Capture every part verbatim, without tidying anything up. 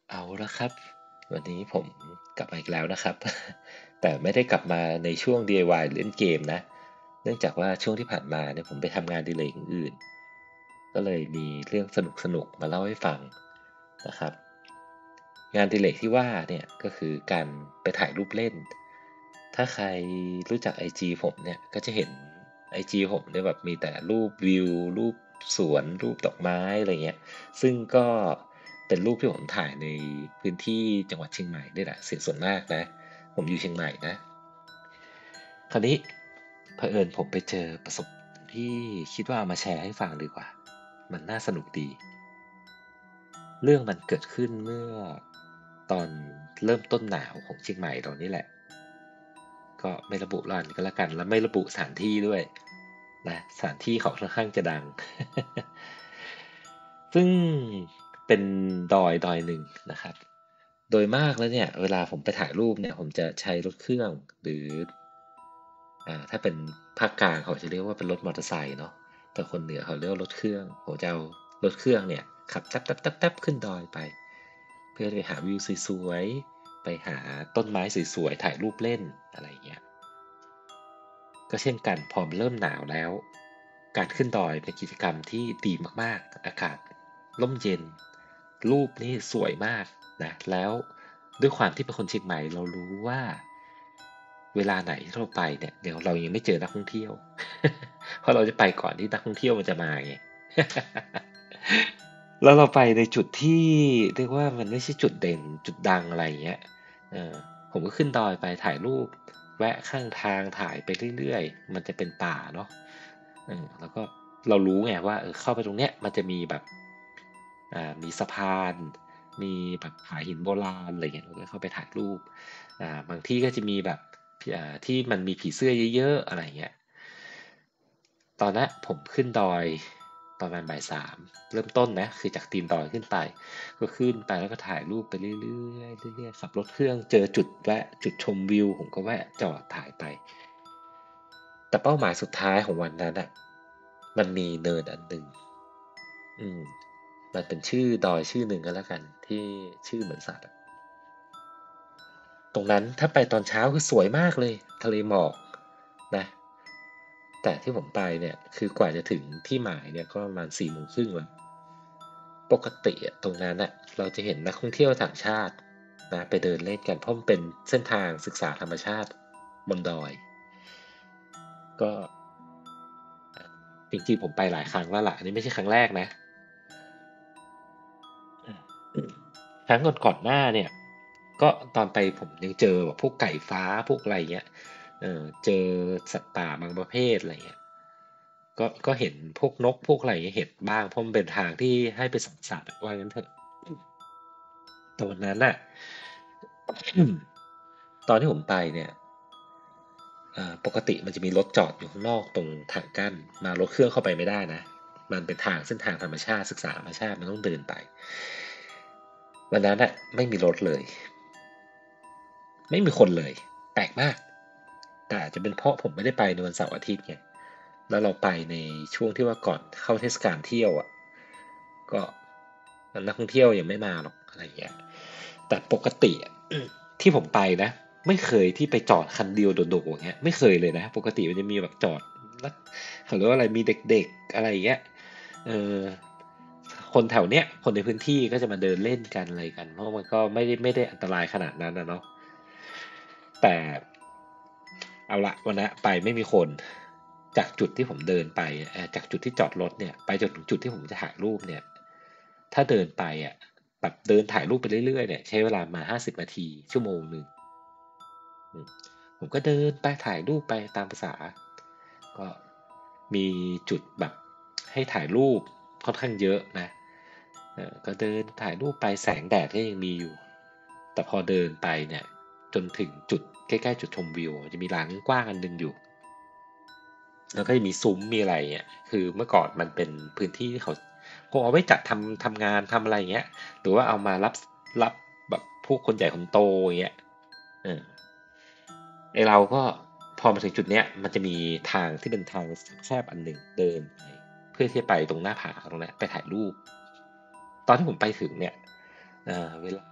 เอาละครับ วันนี้ผมกลับมาอีกแล้วนะครับ แต่ไม่ได้กลับมาในช่วง ดี ไอ วาย เล่นเกมนะ เนื่องจากว่าช่วงที่ผ่านมาเนี่ยผมไปทำงานอดิเรกอื่นๆก็เลยมีเรื่องสนุกๆมาเล่าให้ฟังนะครับงานอดิเรกที่ว่าเนี่ยก็คือการไปถ่ายรูปเล่น ถ้าใครรู้จัก ไอ จี ผมเนี่ยก็จะเห็น ไอ จี ผมเนี่ยแบบมีแต่รูปวิวรูปสวนรูปดอกไม้อะไรเงี้ยซึ่งก็เป็นรูปที่ผมถ่ายในพื้นที่จังหวัดเชียงใหม่นี่แหละเสียส่วนมากนะผมอยู่เชียงใหม่นะคราวนี้เผอิญผมไปเจอประสบการณ์ที่คิดว่าเอามาแชร์ให้ฟังดีกว่ามันน่าสนุกดีเรื่องมันเกิดขึ้นเมื่อตอนเริ่มต้นหนาวของเชียงใหม่เรานี่แหละ ก็ไม่ระบุร้านก็แล้วกันแล้วไม่ระบุสถานที่ด้วยนะสถานที่เขาค่อนข้างจะดังซึ่งเป็นดอยดอยหนึ่งนะครับโดยมากแล้วเนี่ยเวลาผมไปถ่ายรูปเนี่ยผมจะใช้รถเครื่องหรืออ่าถ้าเป็นภาคกลางเขาจะเรียกว่าเป็นรถมอเตอร์ไซค์เนาะแต่คนเหนือเขาเรียกว่ารถเครื่องผมจะเอารถเครื่องเนี่ยขับแต๊บๆๆๆขึ้นดอยไปเพื่อไปหาวิวสวยๆไปหาต้นไม้สวยๆถ่ายรูปเล่นอะไรอย่างเงี้ย ก็เช่นกันพอเริ่มหนาวแล้วการขึ้นดอยเป็นกิจกรรมที่ดีมากๆอากาศร่มเย็นรูปนี่สวยมากนะแล้วด้วยความที่เป็นคนเชียงใหม่เรารู้ว่าเวลาไหนที่เราไปเนี่ยเดี๋ยวเรายังไม่เจอนักท่องเที่ยวเพราะเราจะไปก่อนที่นักท่องเที่ยวมันจะมาไงแล้วเราไปในจุดที่เรียกว่ามันไม่ใช่จุดเด่นจุดดังอะไรอย่างเงี้ยเออผมก็ขึ้นดอยไปถ่ายรูปแวะข้างทางถ่ายไปเรื่อยๆมันจะเป็นป่าเนาะเออแล้วก็เรารู้ไงว่าเออเข้าไปตรงเนี้ยมันจะมีแบบอ่ามีสะพานมีแบบผาหินโบราณอะไรเงี้ยเราก็เข้าไปถ่ายรูปอ่าบางที่ก็จะมีแบบอ่าที่มันมีผีเสื้อเยอะๆอะไรเงี้ย ตอนนั้นผมขึ้นดอยประมาณบ่ายสามเริ่มต้นนะคือจากตีนดอยขึ้นไปก็ขึ้นไปแล้วก็ถ่ายรูปไปเรื่อยๆเรื่อยๆขับรถเครื่องเจอจุดแวะจุดชมวิวผมก็แวะจอดถ่ายไปแต่เป้าหมายสุดท้ายของวันนั้นอ่ะมันมีเนินอันหนึ่งอืมมันเป็นชื่อดอยชื่อหนึ่งก็แล้วกันที่ชื่อเหมือนสัตว์อะตรงนั้นถ้าไปตอนเช้าคือสวยมากเลยทะเลหมอกนะแต่ที่ผมไปเนี่ยคือกว่าจะถึงที่หมายเนี่ยก็ประมาณสี่โมงครึ่งแล้ว ปกติอะตรงนั้นน่ะเราจะเห็นนักท่องเที่ยวต่างชาตินะไปเดินเล่นกันเพราะมันเป็นเส้นทางศึกษาธรรมชาติบนดอยก็จริงๆผมไปหลายครั้งแล้วล่ะอันนี้ไม่ใช่ครั้งแรกนะครั้งก่อนๆหน้าเนี่ยก็ตอนไปผมยังเจอแบบพวกไก่ฟ้าพวกอะไรเงี้ยเออเจอสัตว์ป่าบางประเภทอะไรเงี้ยก็ก็เห็นพวกนกพวกอะไรเงี้ยเห็นบ้างเพราะมันเป็นทางที่ให้ไปสัมสัตว์อะว่างั้นเถอะแต่วันนั้นน่ะตอนที่ผมไปเนี่ย อ่าปกติมันจะมีรถจอดอยู่ข้างนอกตรงทางกั้นมารถเครื่องเข้าไปไม่ได้นะมันเป็นทางเส้นทางธรรมชาติศึกษาธรรมชาติมันต้องเดินไปวันนั้นอะไม่มีรถเลยไม่มีคนเลยแปลกมากแต่อาจจะเป็นเพราะผมไม่ได้ไปในวันเสาร์อาทิตย์ไงแล้วเราไปในช่วงที่ว่าก่อนเข้าเทศกาลเที่ยวอะก็นักท่องเที่ยวยังไม่มาหรอกอะไรอย่างเงี้ยแต่ปกติอะที่ผมไปนะไม่เคยที่ไปจอดคันเดียวโดดๆอย่างเงี้ยไม่เคยเลยนะปกติมันจะมีแบบจอดแล้วเขาเรียกว่าอะไรมีเด็กๆอะไรอย่างเงี้ยเออคนแถวเนี้ยคนในพื้นที่ก็จะมาเดินเล่นกันอะไรกันเพราะมันก็ไม่ได้ไม่ได้อันตรายขนาดนั้นนะเนาะแต่เอาละวันนั้นไปไม่มีคนจากจุดที่ผมเดินไปเอ่อจากจุดที่จอดรถเนี่ยไปจนถึงจุดที่ผมจะถ่ายรูปเนี่ยถ้าเดินไปอ่ะแบบเดินถ่ายรูปไปเรื่อยๆเนี่ยใช้เวลามาห้าสิบนาทีชั่วโมงหนึ่ง อืมผมก็เดินไปถ่ายรูปไปตามภาษาก็มีจุดแบบให้ถ่ายรูปค่อนข้างเยอะนะเออก็เดินถ่ายรูปไปแสงแดดก็ยังมีอยู่แต่พอเดินไปเนี่ยจนถึงจุดใกล้ๆจุดชมวิวจะมีร้านกว้างอันหนึงอยู่แล้วก็จะมีซุ้มมีอะไรเงี้ยคือเมื่อก่อนมันเป็นพื้นที่ที่เขาคงเอาไว้จัดทำทำงานทำอะไรเงี้ยหรือว่าเอามารับรับแบบพวกคนใหญ่คนโตอย่างเงี้ยเออ ไอเราก็พอมาถึงจุดเนี้ยมันจะมีทางที่เป็นทางแคบอันหนึ่งเดินไปเพื่อที่จะไปตรงหน้าผาตรงนั้นไปถ่ายรูปตอนที่ผมไปถึงเนี่ยเอ่อเวลา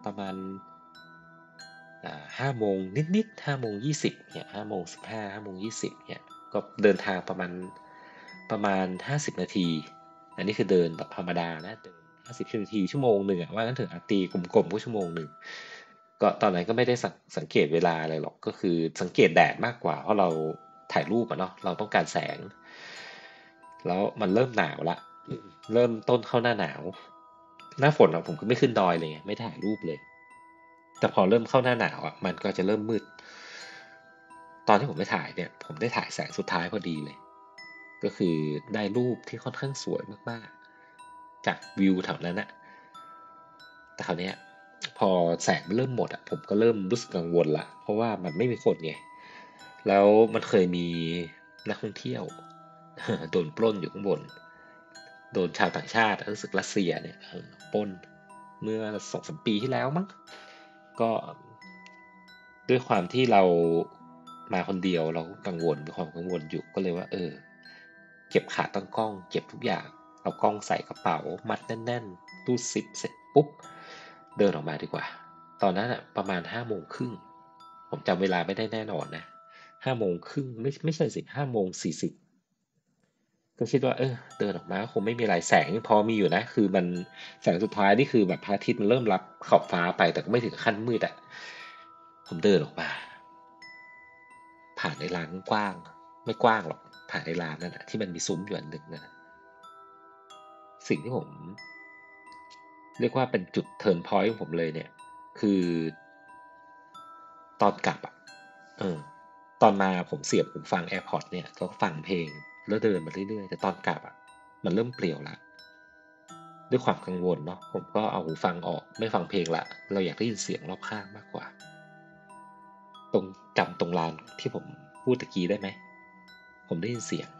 ประมาณอ่าห้าโมงนิดๆห้าโมงยี่สิบเนี่ยห้าโมงสิบห้าห้าโมงยี่สิบเนี่ยก็เดินทางประมาณประมาณห้าสิบนาทีอันนี้คือเดินแบบธรรมดานะเดินห้าสิบนาทีชั่วโมงหนึ่งอะว่างั้นเถอะอ่ะตีกลมๆก็ชั่วโมงหนึ่งก็ตอนนั้นก็ไม่ได้สังสังเกตเวลาอะไรหรอกก็คือสังเกตแดดมากกว่าเพราะเราถ่ายรูปอะเนาะเราต้องการแสงแล้วมันเริ่มหนาวละเริ่มต้นเข้าหน้าหนาวหน้าฝนอะผมก็ไม่ขึ้นดอยเลยไงไม่ถ่ายรูปเลย แต่พอเริ่มเข้าหน้าหนาวอ่ะมันก็จะเริ่มมืดตอนที่ผมไปถ่ายเนี่ยผมได้ถ่ายแสงสุดท้ายพอดีเลยก็คือได้รูปที่ค่อนข้างสวยมากๆจากวิวแถวนั้นอะแต่คราวเนี้ยพอแสงมันเริ่มหมดอะผมก็เริ่มรู้สึกกังวลละเพราะว่ามันไม่มีคนไงแล้วมันเคยมีนักท่องเที่ยวโดนปล้นอยู่ข้างบนโดนชาวต่างชาติรู้สึกรัสเซียเนี่ยปล้นเมื่อสองสามปีที่แล้วมั้ง ก็ด้วยความที่เรามาคนเดียวเราก็กังวลมีความกังวลอยู่ก็เลยว่าเออเก็บขาตั้งกล้องเก็บทุกอย่างเอากล้องใส่กระเป๋ามัดแน่นๆรูดซิปเสร็จปุ๊บเดินออกมาดีกว่าตอนนั้นอะประมาณห้าโมงครึ่งผมจำเวลาไม่ได้แน่นอนนะห้าโมงครึ่งไม่ไม่ใช่สิห้าโมงสี่สิบก็คิดว่าเออเดินออกมาคงไม่มีอะไรแสงยังพอมีอยู่นะคือมันแสงสุดท้ายนี่คือแบบพระอาทิตย์มันเริ่มรับขอบฟ้าไปแต่ก็ไม่ถึงขั้นมืดอะ ผมเดินออกมาผ่านในร้านกว้างไม่กว้างหรอกผ่านในร้านนั่นแหะที่มันมีซุ้มอยู่อันหนึ่งนะสิ่งที่ผมเรียกว่าเป็นจุดเทิร์นพอยต์ของผมเลยเนี่ยคือตอนกลับอ่ะเออตอนมาผมเสียบหูฟัง AirPods เนี่ยแล้วก็ฟังเพลงแล้วเดินมาเรื่อยๆแต่ตอนกลับอ่ะมันเริ่มเปลี่ยวละด้วยความกังวลเนาะผมก็เอาหูฟังออกไม่ฟังเพลงละเราอยากได้ยินเสียงรอบข้างมากกว่าตรงจำตรงลานที่ผมพูดตะกี้ได้ไหม ผมได้ยินเสียง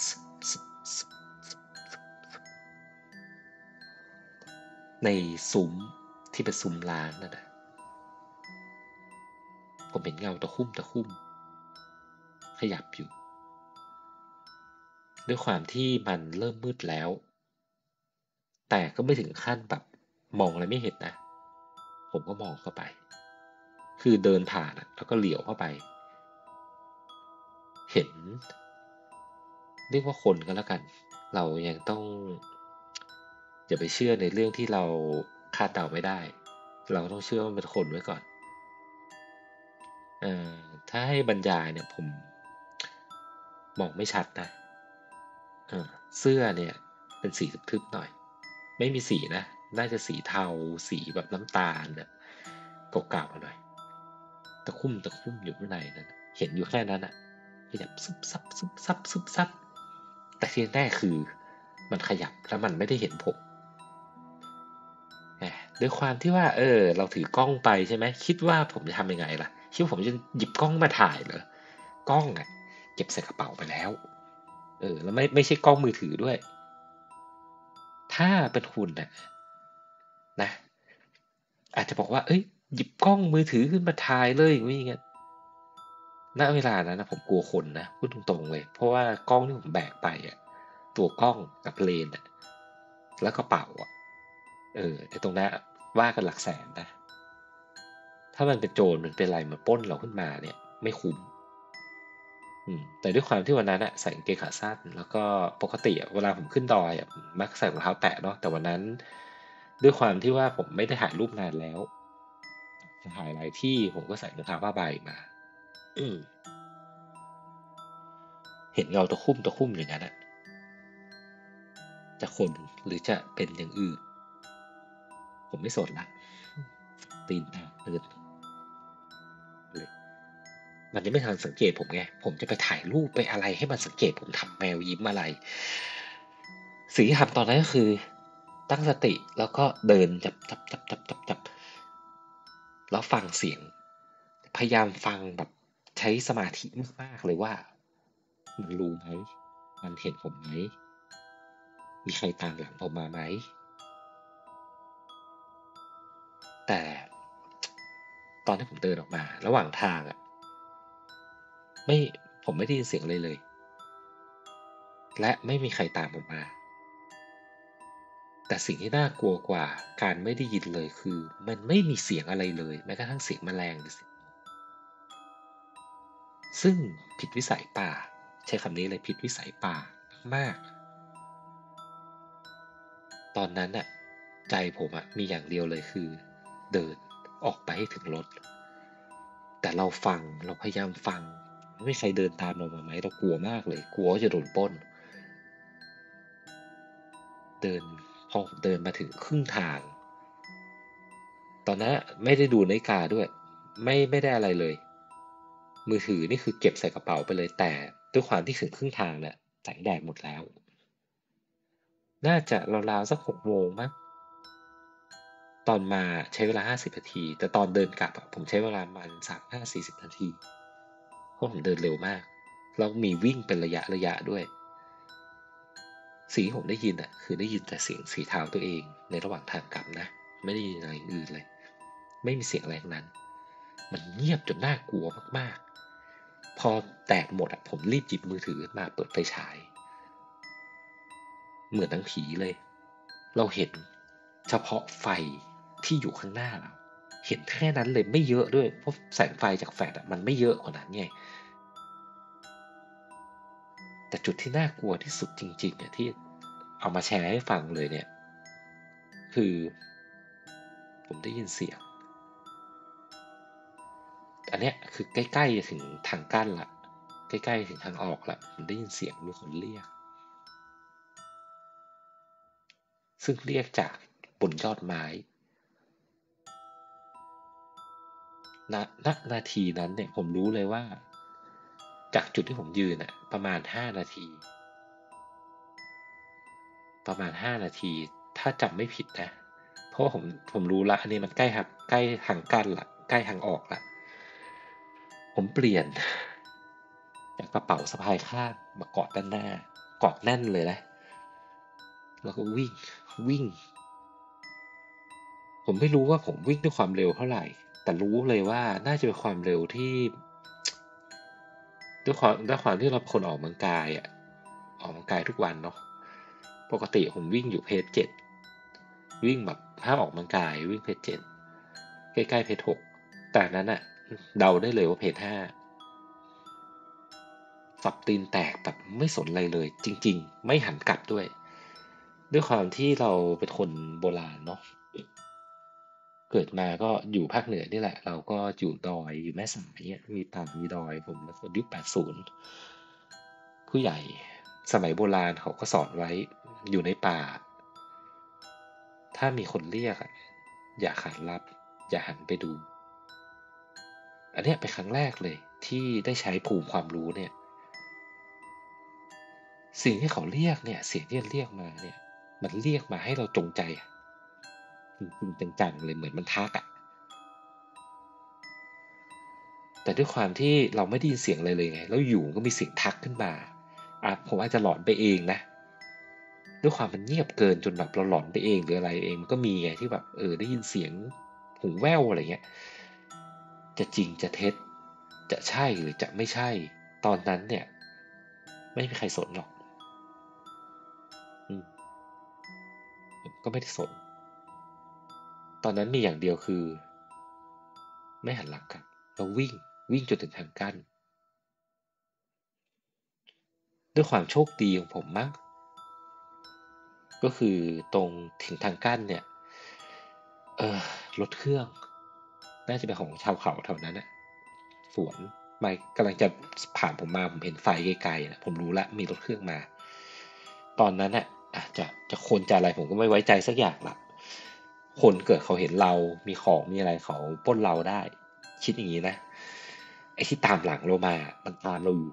ในซุ้มที่เป็นซุ้มร้านนั่นนะผมเห็นเงาตะคุ่มตะคุ่มขยับอยู่ด้วยความที่มันเริ่มมืดแล้วแต่ก็ไม่ถึงขั้นแบบมองอะไรไม่เห็นนะผมก็มองเข้าไปคือเดินผ่านอะแล้วก็เหลียวเข้าไปเห็นเรียกว่าคนก็แล้วกันเรายังต้องอย่าไปเชื่อในเรื่องที่เราคาดเดาไม่ได้เราต้องเชื่อว่ามันเป็นคนไว้ก่อน เอ่อถ้าให้บรรยายเนี่ยผมมองไม่ชัดนะเออเสื้อเนี่ยเป็นสีทึบๆหน่อยไม่มีสีนะน่าจะสีเทาสีแบบน้ำตาลเนี่ยเก่าๆหน่อยตะคุ่มตะคุ่มอยู่ข้างในนั่นน่ะเห็นอยู่แค่นั้นอ่ะขยับซุบซับซุบซับซุบซับแต่ที่แน่คือมันขยับแล้วมันไม่ได้เห็นผมแหมด้วยความที่ว่าเออเราถือกล้องไปใช่ไหมคิดว่าผมจะทำยังไงล่ะคิดว่าผมจะหยิบกล้องมาถ่ายเหรอกล้องอ่ะเก็บใส่กระเป๋าไปแล้ว เออแล้วไม่ไม่ใช่กล้องมือถือด้วยถ้าเป็นคุณน่ะนะอาจจะบอกว่าเอ้ยหยิบกล้องมือถือขึ้นมาถ่ายเลยอย่างนี้อย่างเงี้ยณเวลานั้นนะผมกลัวคนนะพูดตรงๆเลยเพราะว่ากล้องที่ผมแบกไปอ่ะตัวกล้องกับเลนอ่ะแล้วก็เป๋าอ่ะเออไอ้ตรงนั้นว่ากันหลักแสนนะถ้ามันเป็นโจรมันเป็นอะไรมาปล้นเราขึ้นมาเนี่ยไม่คุ้ม อืมแต่ด้วยความที่วันนั้นอะใส่กางเกงขาสั้นแล้วก็ปกติอะเวลาผมขึ้นดอยอะผมมักใส่รองเท้าแตะเนาะแต่วันนั้นด้วยความที่ว่าผมไม่ได้ถ่ายรูปนานแล้วจะถ่ายหลายที่ผมก็ใส่รองเท้าผ้าใบมาอืมเห็นเงาตะคุ่มตะคุ่มอย่างนั้นอะจะคนหรือจะเป็นอย่างอื่นผมไม่สนละตีนอ่ะเดินเลยมันยังไม่ทันสังเกตผมไงผมจะไปถ่ายรูปไปอะไรให้มันสังเกตผมทำแมวยิ้มอะไรสิ่งที่ทำตอนนั้นก็คือตั้งสติแล้วก็เดินจับจับจับจับจับจับ แล้วฟังเสียงพยายามฟังแบบใช้สมาธิมากๆเลยว่ามันรู้ไหมมันเห็นผมไหมมีใครตามหลังผมมาไหมแต่ตอนที่ผมเดินออกมาระหว่างทางอ่ะไม่ผมไม่ได้ยินเสียงเลยเลยและไม่มีใครตามผมมาแต่สิ่งที่น่ากลัวกว่าการไม่ได้ยินเลยคือมันไม่มีเสียงอะไรเลยแม้กระทั่งเสียงแมลงหรือเสียงซึ่งผิดวิสัยป่าใช้คำนี้เลยผิดวิสัยป่ามากตอนนั้นอะใจผมอะมีอย่างเดียวเลยคือเดินออกไปให้ถึงรถแต่เราฟังเราพยายามฟังไม่มีใครเดินตามเรามาไหมเรากลัวมากเลยกลัวว่าจะโดนปล้นเดินพอเดินมาถึงครึ่งทาง ตอนนั้นไม่ได้ดูนาฬิกาด้วยไม่ไม่ได้อะไรเลยมือถือนี่คือเก็บใส่กระเป๋าไปเลยแต่ด้วยความที่ถึงครึ่งทางเนี่ยแสงแดดหมดแล้วน่าจะราวๆสักหกโมงมั้งตอนมาใช้เวลาห้าสิบนาทีแต่ตอนเดินกลับอะผมใช้เวลาประมาณสามห้าสี่สิบนาทีเพราะผมเดินเร็วมากแล้วมีวิ่งเป็นระยะระยะด้วยสิ่งที่ผมได้ยินอ่ะคือได้ยินแต่เสียงสีเท้าตัวเองในระหว่างทางกลับนะไม่ได้ยินอะไรอื่นเลยไม่มีเสียงอะไรทั้งนั้นมันเงียบจนน่ากลัวมากๆ พอแตกหมดอะผมรีบหยิบมือถือมาเปิดไฟฉายเหมือนหนังผีเลยเราเห็นเฉพาะไฟที่อยู่ข้างหน้าเราเห็นแค่นั้นเลยไม่เยอะด้วยเพราะแสงไฟจากแฟลชอะมันไม่เยอะกว่านั้นไงแต่จุดที่น่ากลัวที่สุดจริงๆเนี่ยที่เอามาแชร์ให้ฟังเลยเนี่ยคือผมได้ยินเสียงอันเนี้ยคือใกล้ๆจะถึงทางกั้นละใกล้ๆถึงทางออกละผมได้ยินเสียงมีคนเรียกซึ่งเรียกจากบนยอดไม้ ณณนาทีนั้นเนี่ยผมรู้เลยว่าจากจุดที่ผมยืนน่ะประมาณห้านาทีประมาณห้านาทีถ้าจำไม่ผิดนะเพราะว่าผมผมรู้ละอันนี้มันใกล้หักใกล้ทางกั้นละใกล้ทางออกละผมเปลี่ยนจากกระเป๋าสะพายข้างมาเกาะด้านหน้ากอดแน่นเลยนะแล้วก็วิ่งวิ่งผมไม่รู้ว่าผมวิ่งด้วยความเร็วเท่าไหร่แต่รู้เลยว่าน่าจะเป็นความเร็วที่ด้วยความด้วยความที่เราเป็นคนออกกำลังกายอ่ะออกกำลังกายทุกวันเนาะ ปกติผมวิ่งอยู่เพจเจ็ดวิ่งแบบห้ามออกกำลังกายวิ่งเพจเจ็ดใกล้ๆเพจหกแต่นั้นอะเดาได้เลยว่าเพจห้าสับตีนแตกแบบไม่สนอะไรเลยจริงๆไม่หันกลับด้วยด้วยความที่เราเป็นคนโบราณเนาะเกิดมาก็อยู่ภาคเหนือนี่แหละเราก็อยู่ดอยอยู่แม่สายเนี่ยมีป่ามีดอยผมเป็นคนยุคแปดสิบผู้ใหญ่สมัยโบราณเขาก็สอนไว้อยู่ในป่า ถ้ามีคนเรียกอะอย่าขานรับอย่าหันไปดูอันเนี้ยเป็นครั้งแรกเลยที่ได้ใช้ภูมิความรู้เนี่ยสิ่งที่เขาเรียกเนี่ยเสียงที่เรียกมาเนี่ยมันเรียกมาให้เราจงใจจริงๆจังๆเลยเหมือนมันทักอะแต่ด้วยความที่เราไม่ได้ยินเสียงอะไรเลยไงแล้วอยู่ก็มีเสียงทักขึ้นมาอ่ะผมอาจจะหลอนไปเองนะด้วยความมันเงียบเกินจนแบบเราหลอนไปเองหรืออะไรเองมันก็มีไงที่แบบเออได้ยินเสียงหูแว่วอะไรเงี้ย จะจริงจะเท็จจะใช่หรือจะไม่ใช่ตอนนั้นเนี่ยไม่มีใครสนหรอกอืมผมก็ไม่ได้สนตอนนั้นมีอย่างเดียวคือไม่หันหลังกลับเราวิ่งวิ่งจนถึงทางกั้นด้วยความโชคดีของผมมั้งก็คือตรงถึงทางกั้นเนี่ยเออรถเครื่องน่าจะเป็นของชาวเขาแถวนั้นน่ะสวนมากำลังจะผ่านผมมาผมเห็นไฟไกลๆนะผมรู้ละมีรถเครื่องมาตอนนั้นน่ะอาจจะจะคนจะอะไรผมก็ไม่ไว้ใจสักอย่างละ คนเกิดเขาเห็นเรามีของมีอะไรเขาปล้นเราได้คิดอย่างนี้นะไอ้ที่ตามหลังเรามามันตามเราอยู่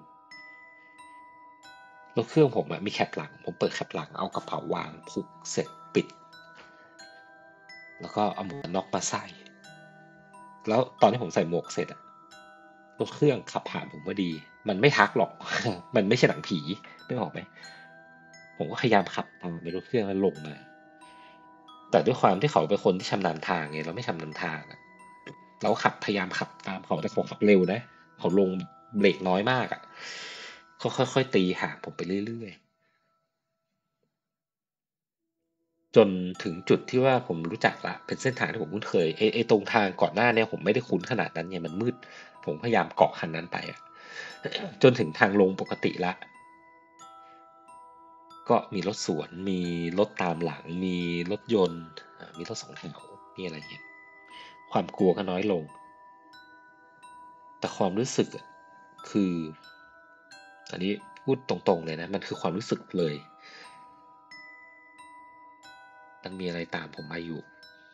รถเครื่องผมอะมีแคปหลังผมเปิดแคปหลังเอากระเป๋าวางผูกเสร็จปิดแล้วก็เอาหมวกกันน็อกมาใส่แล้วตอนที่ผมใส่หมวกเสร็จอะรถเครื่องขับผ่านผมพอดีมันไม่ทักหรอกมันไม่ใช่หนังผีไม่ออกไหมผมก็พยายามขับตามไปรถเครื่องแล้วลงมาแต่ด้วยความที่เขาเป็นคนที่ชำนาญทางไงเราไม่ชำนาญทางอะ เราขับพยายามขับตามเขาแต่เขาขับเร็วนะเขาลงเบรกน้อยมากอ่ะเขาค่อยๆตีห่างผมไปเรื่อยจนถึงจุดที่ว่าผมรู้จักละเป็นเส้นทางที่ผมคุ้นเคยไอ้ไอ้ตรงทางก่อนหน้าเนี่ยผมไม่ได้คุ้นขนาดนั้นเนี่ยมันมืดผมพยายามเกาะคันนั้นไปอะจนถึงทางลงปกติละก็มีรถสวนมีรถตามหลังมีรถยนต์อ่ามีรถสองแถวมีอะไรเงี้ยความกลัวก็น้อยลงแต่ความรู้สึกอะคืออันนี้พูดตรงๆเลยนะมันคือความรู้สึกเลยมันมีอะไรตามผมมาอยู่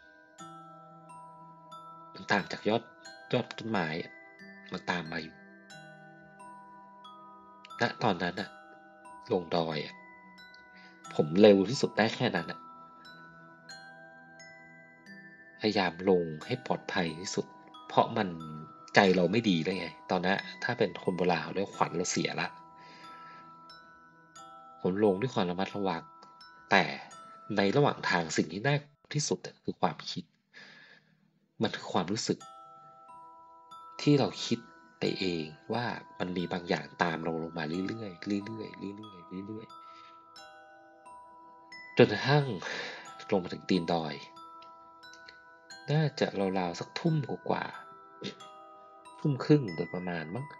มันตามจากยอดยอดต้นไม้อะมันตามมาอยู่ณตอนนั้นอะลงดอยอะผมเร็วที่สุดได้แค่นั้นอะพยายามลงให้ปลอดภัยที่สุดเพราะมันใจเราไม่ดีเลยไงตอนนั้นถ้าเป็นคนโบราณเขาเรียกขวัญเราเสียละผมลงด้วยความระมัดระวังแต่ในระหว่างทางสิ่งที่น่ากลัวที่สุดอะคือความคิดมันคือความรู้สึกที่เราคิดไปเองว่ามันมีบางอย่างตามเราลงมาเรื่อยๆเรื่อยๆเรื่อยๆเรื่อยๆจนกระทั่งลงมาถึงตีนดอย น่าจะราวๆสักทุ่มกว่าๆทุ่มครึ่งโดยประมาณมั้ง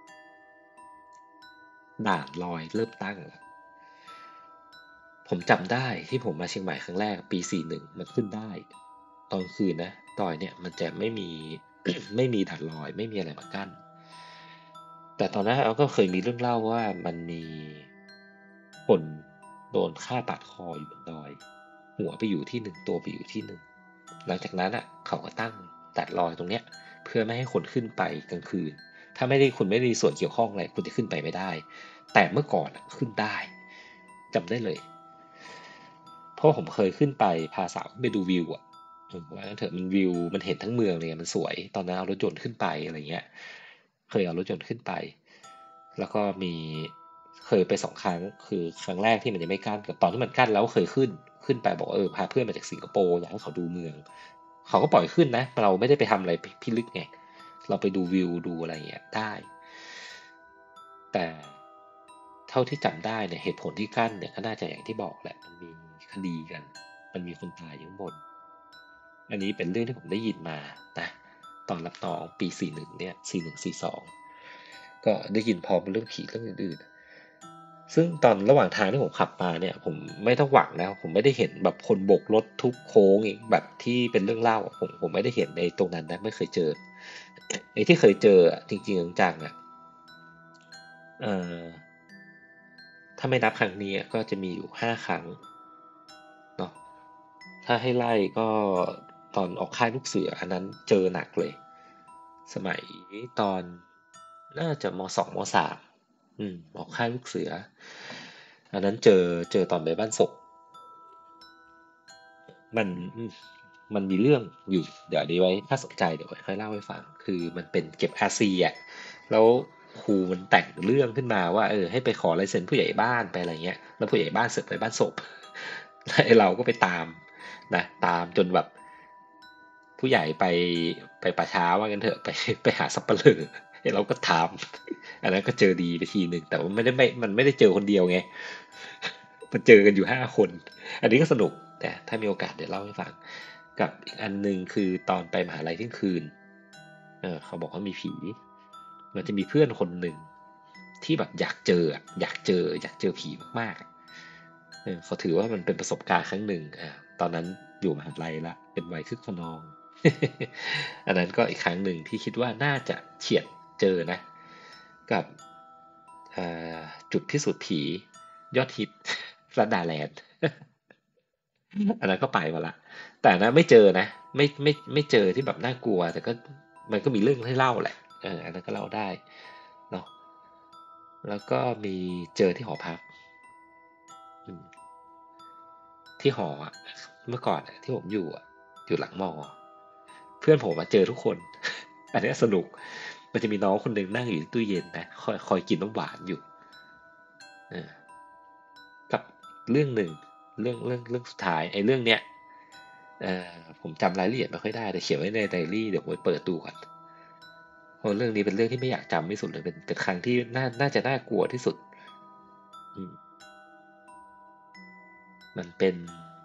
ด่านลอยเริ่มตั้งแล้วผมจำได้ที่ผมมาเชียงใหม่ครั้งแรกปีสี่สิบเอ็ดมันขึ้นได้ตอนคืนนะดอยเนี่ยมันจะไม่มีไม่มีด่านลอยไม่มีอะไรมากั้นแต่ตอนนั้นเราก็เคยมีเรื่องเล่าว่ามันมีคนโดนฆ่าปาดคออยู่บนดอยหัวไปอยู่ที่หนึ่งตัวไปอยู่ที่หนึ่งหลังจากนั้นอ่ะเขาก็ตั้งด่านลอยตรงเนี้ยเพื่อไม่ให้คนขึ้นไปกลางคืนถ้าไม่ได้คุณไม่ได้มีส่วนเกี่ยวข้องอะไรคุณจะขึ้นไปไม่ได้แต่เมื่อก่อนอะขึ้นได้จำได้เลย เพราะผมเคยขึ้นไปพาสาวขึ้นไปดูวิวอะเออว่างั้นเถอะมันวิวมันเห็นทั้งเมืองเลยอะมันสวยตอนนั้นเอารถยนต์ขึ้นไปอะไรเงี้ยเคยเอารถยนต์ขึ้นไปแล้วก็มีเคยไปสองครั้งคือครั้งแรกที่มันยังไม่กั้นกับตอนที่มันกั้นแล้วเคยขึ้นขึ้นไปบอกเออพาเพื่อนมาจากสิงคโปร์อยากให้เขาดูเมืองเขาก็ปล่อยขึ้นนะเราไม่ได้ไปทำอะไรพิลึกไงเราไปดูวิวดูอะไรเงี้ยได้แต่เท่าที่จำได้เนี่ยเหตุผลที่กั้นเนี่ยก็น่าจะอย่างที่บอกแหละมันมีคดีกัน มันมีคนตายอยู่ข้างบน อันนี้เป็นเรื่องที่ผมได้ยินมานะตอนรับน้องปีสี่สิบเอ็ดเนี่ยสี่สิบเอ็ด สี่สิบสองก็ได้ยินพร้อมเรื่องผีเรื่องอื่นๆซึ่งตอนระหว่างทางที่ผมขับมาเนี่ยผมไม่ต้องหวังนะผมไม่ได้เห็นแบบคนโบกรถทุกโค้งอีกแบบที่เป็นเรื่องเล่าอะผมผมไม่ได้เห็นในตรงนั้นนะไม่เคยเจอไอ้ที่เคยเจออะจริงๆจังๆอ่ะเอ่อถ้าไม่นับครั้งนี้อะก็จะมีอยู่ห้าครั้งเนาะ ถ้าให้ไล่ก็ตอนออกค่ายลูกเสืออันนั้นเจอหนักเลยสมัยตอนน่าจะมสองมสามอืมออกค่ายลูกเสืออันนั้นเจอเจอตอนไปบ้านศพมันอืมมันมีเรื่องอยู่เดี๋ยวดีไว้ถ้าสนใจเดี๋ยวค่อยเล่าให้ฟังคือมันเป็นเก็บอาซีอ่ะแล้วครูมันแต่งเรื่องขึ้นมาว่าเออให้ไปขอลายเซ็นผู้ใหญ่บ้านไปอะไรเงี้ยแล้วผู้ใหญ่บ้านเสือกไปบ้านศพแล้วไอ้เราก็ไปตาม นะตามจนแบบผู้ใหญ่ไปไปป่าช้าว่ากันเถอะไปไปหาสับปะเลอให้เราก็ถามอันนั้นก็เจอดีไปทีหนึ่งแต่ว่าไม่ได้ไม่มันไม่ได้เจอคนเดียวไงมันเจอกันอยู่ห้าคนอันนี้ก็สนุกแต่ถ้ามีโอกาสเดี๋ยวเล่าให้ฟังกับอีกอันหนึ่งคือตอนไปมหาลัยเที่ยงคืนเออเขาบอกว่ามีผีมันจะมีเพื่อนคนหนึ่งที่แบบอยากเจออะอยากเจออยากเจอผีมากๆ เออเขาถือว่ามันเป็นประสบการณ์ครั้งหนึ่งอ่าตอนนั้นอยู่มหาลัยละเป็นวัยคึกขนองอันนั้นก็อีกครั้งหนึ่งที่คิดว่าน่าจะเฉียดเจอนะกับอ่าจุดพิสูจน์ผียอดฮิตรัดดาแลนด์อันนั้นก็ไปมาละแต่อันนะไม่เจอนะไม่ไม่ไม่เจอที่แบบน่ากลัวแต่ก็มันก็มีเรื่องให้เล่าแหละเอออันนั้นก็เล่าได้เนาะแล้วก็มีเจอที่หอพักอืม ที่หออะเมื่อก่อนอะที่ผมอยู่อะอยู่หลังมอเพื่อนผมมาเจอทุกคนอันนี้สนุกมันจะมีน้องคนหนึ่งนั่งอยู่ที่ตู้เย็นนะคอยคอยกินน้ำหวานอยู่เออกับเรื่องหนึ่งเรื่องเรื่องเรื่องสุดท้ายไอ้เรื่องเนี้ยเออผมจำรายละเอียดไม่ค่อยได้แต่เขียนไว้ในไดอารี่เดี๋ยวผมไปเปิดดูก่อนเพราะเรื่องนี้เป็นเรื่องที่ไม่อยากจำที่สุดเลยเป็นเป็นครั้งที่น่าน่าจะน่ากลัวที่สุดอืมมันเป็น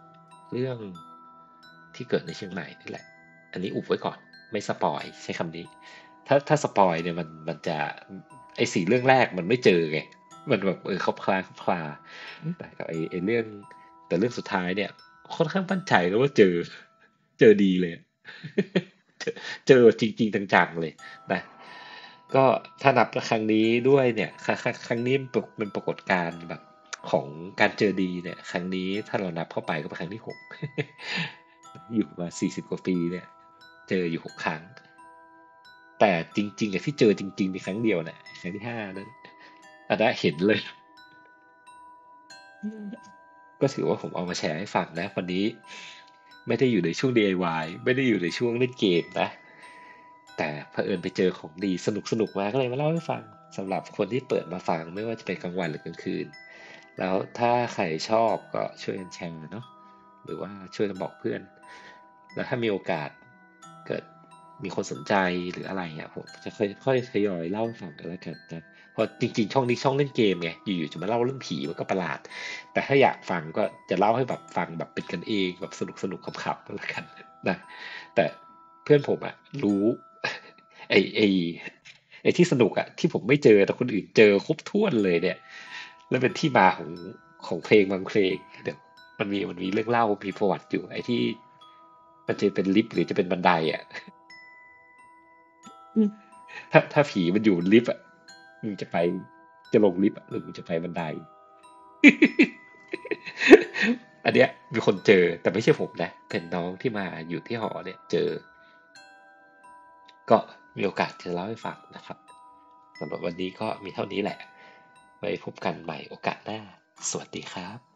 เรื่องที่เกิดในเชียงใหม่นี่แหละอันนี้อุบไว้ก่อนไม่สปอยใช้คำนี้ถ้าถ้าสปอยเนี่ยมันมันจะไอสี่เรื่องแรกมันไม่เจอไงมันแบบเออคลับคลาคลับคลาแต่กับไอไอเรื่องแต่เรื่องสุดท้ายเนี่ยค่อนข้างมั่นใจแล้วว่าเจอเจอดีเลย เจอเจอจริงๆจังๆเลยนะก็ถ้านับครั้งนี้ด้วยเนี่ยครั้งครั้งครั้งนี้เป็นเป็นปรากฏการณ์แบบของการเจอดีเนี่ยครั้งนี้ถ้าเรานับเข้าไปก็เป็นครั้งที่หก อยู่มาสี่สิบกว่าปีเนี่ยเจออยู่หกครั้งแต่จริงๆอะที่เจอจริงๆมีครั้งเดียวเนี่ยครั้งที่ห้านั้นอันนั้นเห็นเลยก็ถือว่าผมเอามาแชร์ให้ฟังนะวันนี้ไม่ได้อยู่ในช่วง ดี ไอ วาย ไม่ได้อยู่ในช่วงเล่นเกมนะ แต่เผอิญไปเจอของดีสนุกสนุกมาก็เลยมาเล่าให้ฟังสำหรับคนที่เปิดมาฟังไม่ว่าจะเป็นกลางวันหรือกลางคืนแล้วถ้าใครชอบก็ช่วยกันแชร์เนาะหรือว่าช่วยกันบอกเพื่อนแล้วถ้ามีโอกาสเกิดมีคนสนใจหรืออะไรเงี้ยผมจะค่อยค่อยทยอยเล่าให้ฟังกันแล้วกันนะเพราะจริงๆช่องนี้ช่องเล่นเกมไงอยู่ๆจะมาเล่าเรื่องผีมันก็ประหลาดแต่ถ้าอยากฟังก็จะเล่าให้แบบฟังแบบเป็นกันเองแบบสนุกสนุกขำๆก็แล้วกันนะแต่เพื่อนผมอะรู้ ไอ้ไอ้ไอ้ที่สนุกอะที่ผมไม่เจอแต่คนอื่นเจอครบถ้วนเลยเนี่ยแล้วเป็นที่มาของของเพลงบางเพลงเดี๋ยวมันมีมันมีเรื่องเล่ามีประวัติอยู่ไอ้ที่มันจะเป็นลิฟต์หรือจะเป็นบันไดอะอืมถ้าถ้าผีมันอยู่บนลิฟต์อะมึงจะไปจะลงลิฟต์อะหรือมึงจะไปบันไดอันเนี้ยมีคนเจอแต่ไม่ใช่ผมนะเป็นน้องที่มาอยู่ที่หอเนี่ยเจอก็มีโอกาสจะเล่าให้ฟังนะครับ สำหรับวันนี้ก็มีเท่านี้แหละไว้พบกันใหม่โอกาสหน้า สวัสดีครับ